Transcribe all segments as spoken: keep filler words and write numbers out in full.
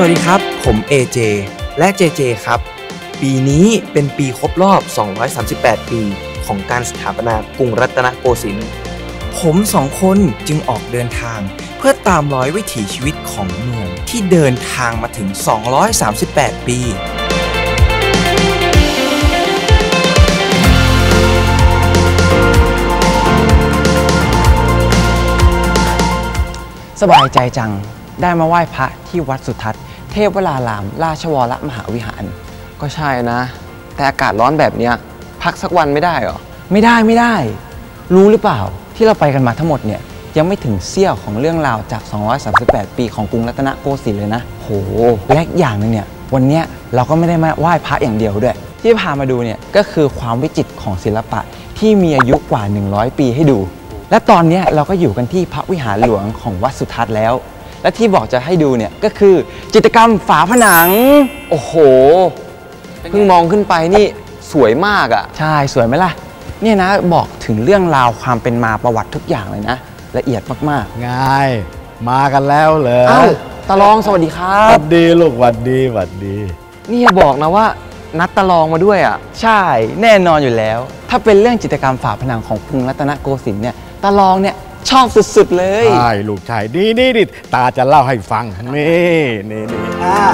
วัสดีครับผม เอ เจ และ เจ เจ ครับปีนี้เป็นปีครบรอบสองร้อยสามสิบแปดปีของการสถาปนากรุงรัตนโกสินทร์ผมสองคนจึงออกเดินทางเพื่อตามรอยวิถีชีวิตของเมืองที่เดินทางมาถึงสองร้อยสามสิบแปดปีสบายใจจังได้มาไหว้พระที่วัดสุทัศน์เทพวรารามราชวรมหาวิหารก็ใช่นะแต่อากาศร้อนแบบนี้พักสักวันไม่ได้หรอไม่ได้ไม่ได้รู้หรือเปล่าที่เราไปกันมาทั้งหมดเนี่ยยังไม่ถึงเสี้ยวของเรื่องราวจากสองร้อยสามสิบแปดปีของกรุงรัตนโกสินทร์เลยนะโหและอย่างนึงเนี่ยวันนี้เราก็ไม่ได้มาไหว้พระอย่างเดียวด้วยที่พามาดูเนี่ยก็คือความวิจิตรของศิลปะที่มีอายุกว่าหนึ่งร้อยปีให้ดูและตอนนี้เราก็อยู่กันที่พระวิหารหลวงของวัดสุทัศน์แล้วและที่บอกจะให้ดูเนี่ยก็คือจิตรกรรมฝาผนังโอ้โหเพิ่งมองขึ้นไปนี่สวยมากอ่ะใช่สวยไหมล่ะเนี่ยนะบอกถึงเรื่องราวความเป็นมาประวัติทุกอย่างเลยนะละเอียดมากๆง่ายมากันแล้วเหรออ้าวตาลองสวัสดีครับสวัสดีลูกสวัสดีสวัสดีนี่อย่าบอกนะว่านัดตาลองมาด้วยอ่ะใช่แน่นอนอยู่แล้วถ้าเป็นเรื่องจิตรกรรมฝาผนังของกรุงรัตนโกสินทร์เนี่ยตาลองเนี่ยชอบสุดๆเลยใช่ลูกชายดีนี่นี่ตาจะเล่าให้ฟังนี่นี่นี่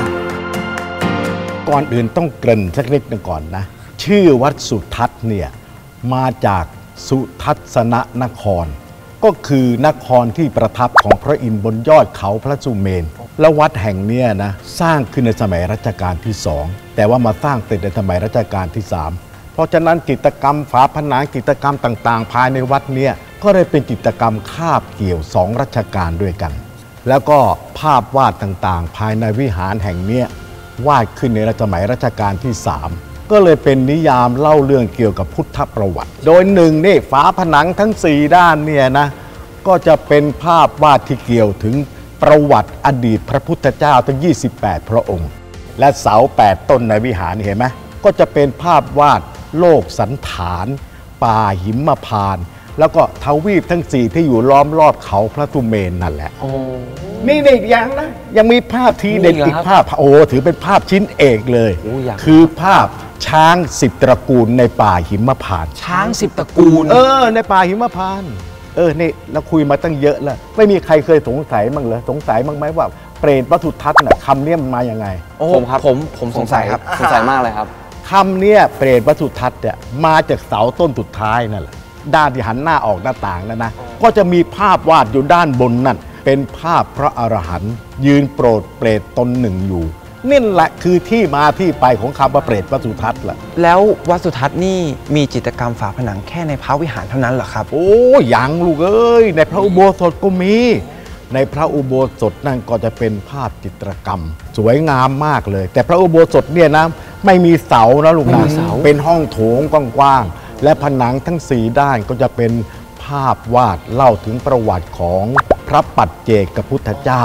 ก่อนอื่นต้องเกริ่นสักนิดหนึ่งก่อนนะชื่อวัดสุทัศน์เนี่ยมาจากสุทัศนนครก็คือนครที่ประทับของพระอินทร์บนยอดเขาพระสุเมนและวัดแห่งนี้นะสร้างขึ้นในสมัยรัชกาลที่สองแต่ว่ามาสร้างเสร็จในสมัยรัชกาลที่สามเพราะฉะนั้นจิตรกรรมฝาผนังจิตรกรรมต่างๆภายในวัดเนี่ยก็เลยเป็นจิตรกรรมคาบเกี่ยวสองรัชกาลด้วยกันแล้วก็ภาพวาดต่างๆภายในวิหารแห่งนี้วาดขึ้นในสมัยรัชกาลที่สามก็เลยเป็นนิยามเล่าเรื่องเกี่ยวกับพุทธประวัติโดยหนึ่งนี่ฝาผนังทั้งสี่ด้านเนี่ยนะก็จะเป็นภาพวาดที่เกี่ยวถึงประวัติอดีตพระพุทธเจ้าทั้งยี่สิบแปดพระองค์และเสาแปดต้นในวิหารเห็นไหมก็จะเป็นภาพวาดโลกสันฐานป่าหิมพานต์แล้วก็ทวีปทั้งสี่ที่อยู่ล้อมรอบเขาพระสุเมนนั่นแหละนี่นี่ยังนะยังมีภาพทีเด็ดอีกภาพโอ้ถือเป็นภาพชิ้นเอกเลยคือภาพช้างสิบตระกูลในป่าหิมพานต์ช้างสิบตระกูลเออในป่าหิมพานต์เออนี่เราคุยมาตั้งเยอะแล้วไม่มีใครเคยสงสัยมั้งเหรอสงสัยมั้งไหมว่าเปรตวัดสุทัศน์น่ะคำนี้มันมาอย่างไงผมครับผมผมสงสัยครับสงสัยมากเลยครับคำนี้เปรตวัดสุทัศน์เนี่ยมาจากเสาต้นสุดท้ายนั่นแหละด้านที่หันหน้าออกหน้าต่างนั่นนะก็จะมีภาพวาดอยู่ด้านบนนั่นเป็นภาพพระอรหันต์ยืนโปรดเปรตตนหนึ่งอยู่นี่แหละคือที่มาที่ไปของคำว่าเปรตวัดสุทัศน์แหละแล้ววัดสุทัศน์นี่มีจิตรกรรมฝาผนังแค่ในพระวิหารเท่านั้นเหรอครับโอ้ยังลูกเอ้ยในพระอุโบสถก็มีในพระอุโบสถนั่นก็จะเป็นภาพจิตรกรรมสวยงามมากเลยแต่พระอุโบสถเนี่ยนะไม่มีเสานะลูกนะเป็นห้องโถงกว้างๆและผนังทั้งสี่ด้านก็จะเป็นภาพวาดเล่าถึงประวัติของพระปัจเจกพุทธเจ้า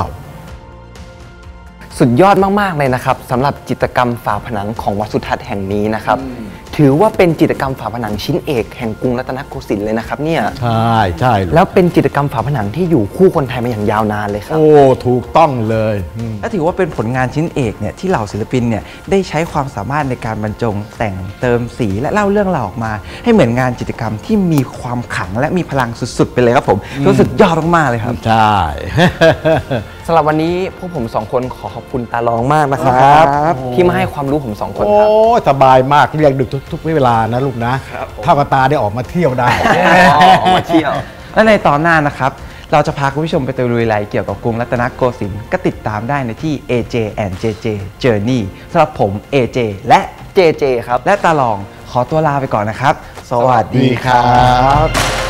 สุดยอดมากๆเลยนะครับสำหรับจิตรกรรมฝาผนังของวัดสุทัศน์แห่งนี้นะครับถือว่าเป็นจิตรกรรมฝาผนังชิ้นเอกแห่งกรุงรัตนโกสินทร์เลยนะครับเนี่ยใช่ใช่แล้วเป็นจิตรกรรมฝาผนังที่อยู่คู่คนไทยมาอย่างยาวนานเลยครับโอ้ถูกต้องเลยและถือว่าเป็นผลงานชิ้นเอกเนี่ยที่เหล่าศิลปินเนี่ยได้ใช้ความสามารถในการบรรจงแต่งเติมสีและเล่าเรื่องราวออกมาให้เหมือนงานจิตรกรรมที่มีความขลังและมีพลังสุดๆไปเลยครับผมรู้สึกยอดมากๆเลยครับใช่สำหรับวันนี้พวกผมสองคนขอขอบคุณตาลองมากนะครับที่มาให้ความรู้ผมสองคนครับโอ้สบายมากเรียกดึกทุกๆเวลานะลูกนะถ้ากับตาได้ออกมาเที่ยวได้ออกมาเที่ยวและในตอนหน้านะครับเราจะพาคุณผู้ชมไปตะลุยไลเกี่ยวกับกรุงรัตนโกสินทร์ก็ติดตามได้ในที่ เอ เจ แอนด์ เจ เจ Journey สำหรับผม เอ เจ และเจ เจ ครับและตาลองขอตัวลาไปก่อนนะครับสวัสดีครับ